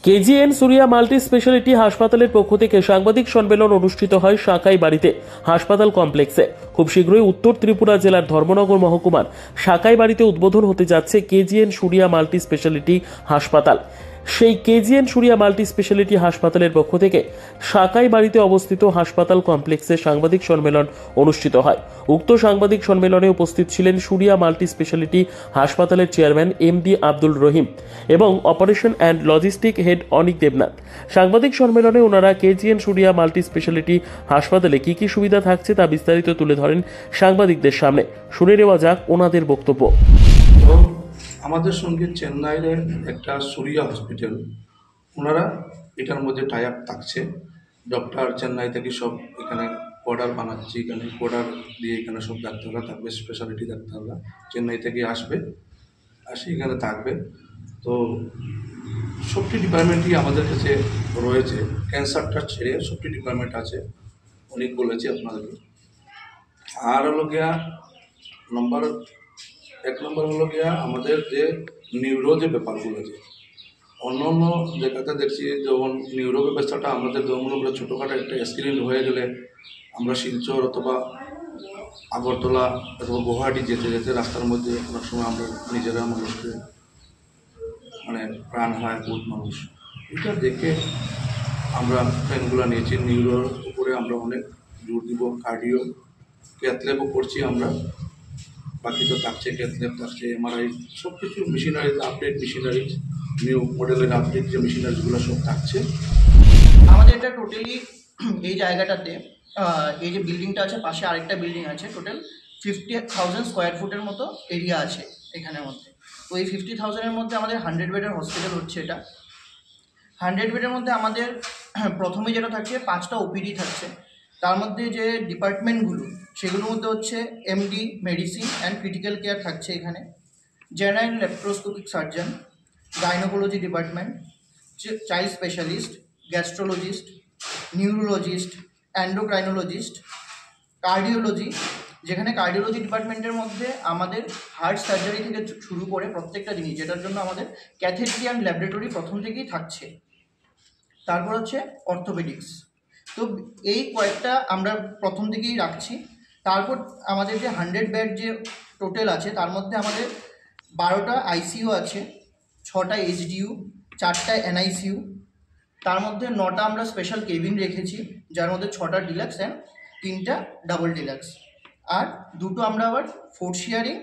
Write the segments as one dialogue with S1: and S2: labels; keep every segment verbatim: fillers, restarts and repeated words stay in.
S1: KGN Surya multi specialty হাসপাতালের পক্ষ থেকে সাংবাদিক সম্মেলন অনুষ্ঠিত হয় সাকাই বাড়িতে হাসপাতাল কমপ্লেক্সে। খুব শীঘ্রই উত্তর ত্রিপুরা জেলার ধর্মনগর মহকুমার সাকাই বাড়িতে উদ্বোধন হতে যাচ্ছে কেজিএন সুরিয়া মাল্টি স্পেশালিটি হাসপাতাল। সেই কেজিএন সুরিয়া মাল্টি স্পেশালিটি হাসপাতালের পক্ষ থেকে সাকাই বাড়িতে অবস্থিত হাসপাতাল কমপ্লেক্সে সাংবাদিক সম্মেলন অনুষ্ঠিত হয়। উক্ত সাংবাদিক সম্মেলনে উপস্থিত ছিলেন সুরিয়া মাল্টি স্পেশালিটি হাসপাতালের chairman M D Abdul Rahim এবং operation and logistic head Anik Debnath. সাংবাদিক সম্মেলনে ওনারা কেজিএন সুরিয়া মাল্টি স্পেশালিটি হাসপাতালে কি কি সুবিধা থাকছে তা বিস্তারিত তুলে ধরেন সাংবাদিকদের সামনে। শুনে নেওয়া যাক ওনাদের বক্তব্য।
S2: আমাদের সঙ্গে চেন্নাইয়ের একটা সুরিয়া হসপিটাল, ওনারা এটার মধ্যে টাই আপ থাকছে। ডক্টর চেন্নাই থেকে সব এখানে কোয়ার্টার বানাচ্ছে, এখানে কোয়ার্টার দিয়ে এখানে সব ডাক্তাররা থাকবে, স্পেশালিটি ডাক্তাররা চেন্নাই থেকে আসবে, আসে এখানে থাকবে। তো সবটি ডিপার্টমেন্টই আমাদের কাছে রয়েছে, ক্যান্সারটা ছেড়ে সবটি ডিপার্টমেন্ট আছে, অনেক বলেছি আপনাদেরকে। আর হলো গিয়া নম্বর এক নম্বর হলো গিয়া আমাদের যে নিউরো যে ব্যাপারগুলো আছে, অন্য অন্য জায়গাতে দেখছি যেমন নিউরো ব্যবস্থাটা আমাদের যেমন আমরা ছোটোখাটো একটা অ্যাক্সিডেন্ট হয়ে গেলে আমরা শিলচর অথবা আগরতলা অথবা গুয়াহাটি যেতে যেতে রাস্তার মধ্যে অনেক সময় আমরা নিজেরা মানুষকে মানে প্রাণ হয় বহুত মানুষ, এটা দেখে আমরা ট্রেনগুলো নিয়েছি। নিউরোর উপরে আমরা অনেক জোর দিব, কার্ডিও ক্যাথল্যাবও করছি আমরা, বাকি তো থাকছে ক্যাথল্যাব থাকছে, এমআরআই সব কিছু মেশিনারি, আপডেট মেশিনারি, নিউ মডেলের আপডেট যে মেশিনারিগুলো সব থাকছে
S3: আমাদের। এটা টোটালি এই জায়গাটাতে এই যে বিল্ডিংটা আছে, পাশে আরেকটা বিল্ডিং আছে, টোটাল ফিফটি থাউজেন্ড স্কোয়ার ফুটের মতো এরিয়া আছে এখানের মধ্যে। তো এই ফিফটি থাউজেন্ডের মধ্যে আমাদের হান্ড্রেড বেডের হসপিটাল হচ্ছে। এটা হান্ড্রেড বেডের মধ্যে আমাদের প্রথমে যেটা থাকছে পাঁচটা ওপিডি থাকছে। তার মধ্যে যে ডিপার্টমেন্টগুলো সেগুলোর মধ্যে হচ্ছে MD medicine and critical care থাকছে এখানে, general laparoscopic surgeon, gynaecology department, child specialist, gastrologist, neurologist, endocrinologist, cardiology, যেখানে কার্ডিওলজি ডিপার্টমেন্টের মধ্যে আমাদের হার্ট সার্জারি থেকে শুরু করে প্রত্যেকটা জিনিস, যেটার জন্য আমাদের ক্যাথেট্রি অ্যান্ড ল্যাবরেটরি প্রথম থেকেই থাকছে। তারপর হচ্ছে অর্থোপেডিক্স। তো এই কয়েকটা আমরা প্রথম থেকেই রাখছি। তারপর আমাদের যে হান্ড্রেড বেড যে টোটাল আছে তার মধ্যে আমাদের বারোটা আইসিইউ আছে, ছটা এইচডিইউ, চারটা এনআইসিইউ, তার মধ্যে নটা আমরা স্পেশাল কেবিন রেখেছি, যার মধ্যে ছটা ডিলাক্স অ্যান্ড তিনটা ডাবল ডিলাক্স, আর দুটো আমরা আবার ফোর শেয়ারিং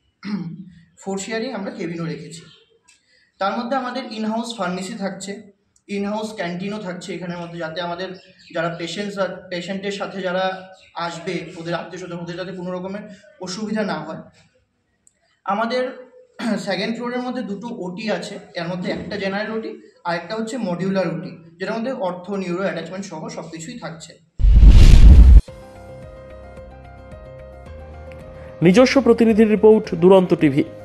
S3: ফোর শেয়ারিং আমরা কেবিনও রেখেছি। তার মধ্যে আমাদের ইনহাউস ফার্মেসি থাকছে, ইনহাউস ক্যান্টিনও থাকছে এখানের মধ্যে, যাতে আমাদের যারা পেশেন্টস পেশেন্টের সাথে যারা আসবে ওদের আত্মীয় স্বজন, ওদের যাতে কোনো রকমের অসুবিধা না হয়। আমাদের সেকেন্ড ফ্লোরের মধ্যে দুটো ওটি আছে, এর মধ্যে একটা জেনারেল ওটি আর একটা হচ্ছে মডিউলার ওটি, যেটার মধ্যে অর্থ, নিউরো, অ্যাটাচমেন্ট সহ সব কিছুই থাকছে।
S1: নিজস্ব প্রতিনিধির রিপোর্ট, দুরন্ত টিভি।